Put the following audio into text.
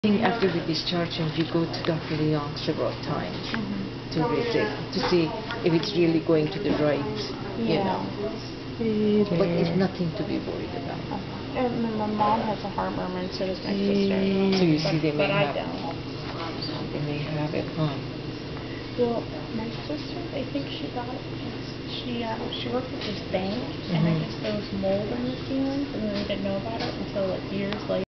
think after we discharge him, we go to Dr. Leong several times to visit, to see if it's really going to the right, you know. But it's nothing to be worried about. And my mom has a heartburn, and so does my sister. So you see, they may but have. I don't. They may have it, huh? Well, my sister, I think she got it because she worked at this bank, and I guess there was mold in the ceilings, and we didn't know about it until like years later.